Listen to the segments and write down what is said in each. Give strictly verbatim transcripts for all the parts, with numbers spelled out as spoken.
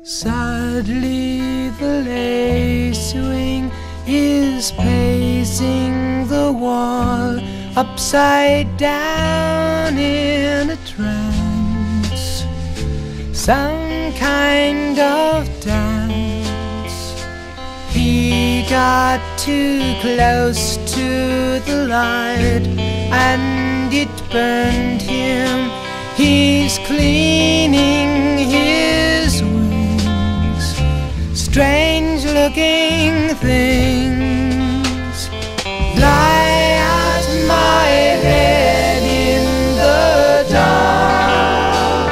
Sadly the Lacewing is pacing the wall, upside down in a trance, some kind of dance. He got too close to the light and it burned him. He's cleaning his wings, strange looking things lie at my head in the dark.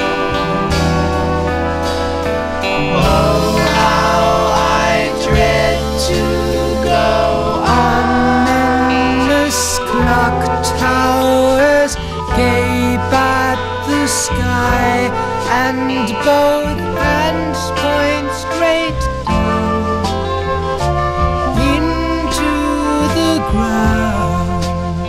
Oh, how I dread to go on. Endless clock towers gape at the sky, and both hands point straight down into the ground.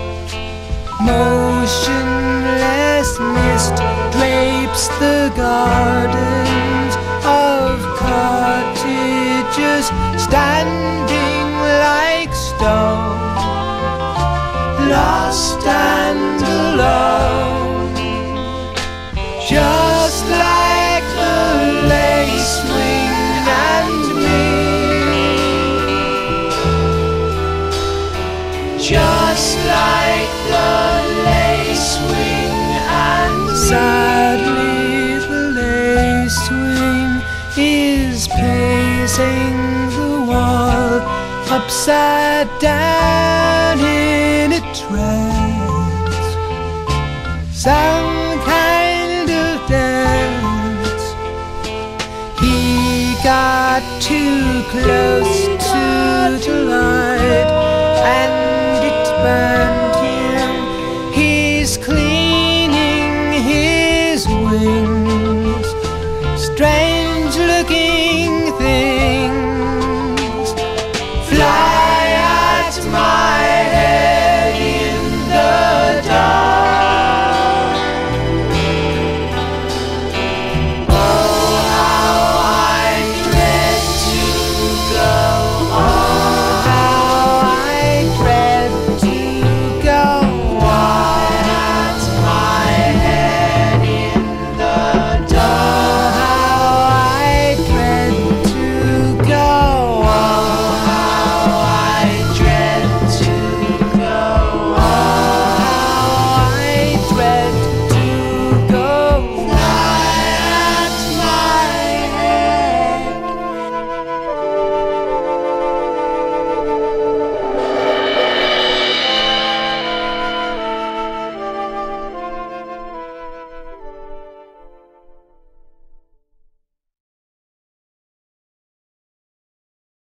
Motionless mist drapes the gardens of cottages standing like stone, lost and alone, just like the Lacewing and me, just like the Lacewing and me. Sadly the Lacewing is pacing the wall, upside down in a trance, some kind of dance. He got too close